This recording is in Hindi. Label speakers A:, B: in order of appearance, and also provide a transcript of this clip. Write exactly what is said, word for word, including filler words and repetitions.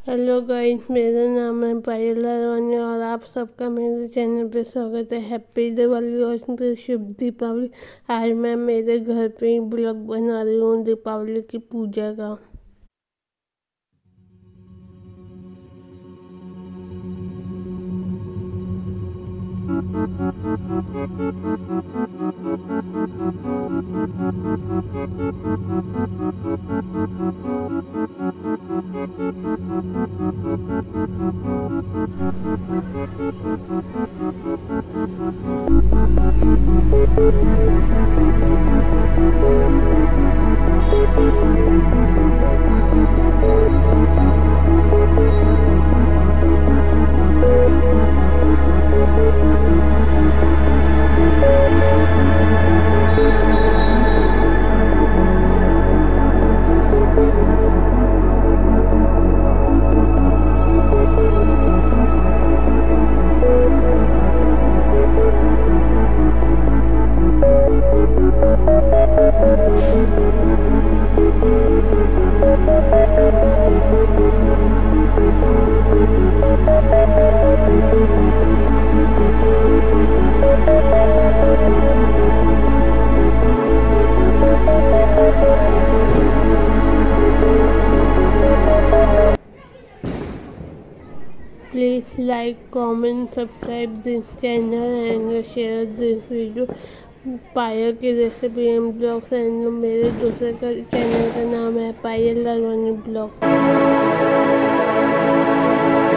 A: हेलो गाइस, मेरा नाम है पायल लालवानी और आप सबका मेरे चैनल पे स्वागत है। हैप्पी दिवाली और शुभ दीपावली। आज मैं मेरे घर पे ही ब्लॉग बना रही हूँ दीपावली की पूजा का। Please like, comment, subscribe this channel and share this video. पायल की रेसिपी एंड ब्लॉग्स एंड मेरे दूसरे का चैनल का नाम है पायल लालवानी ब्लॉग।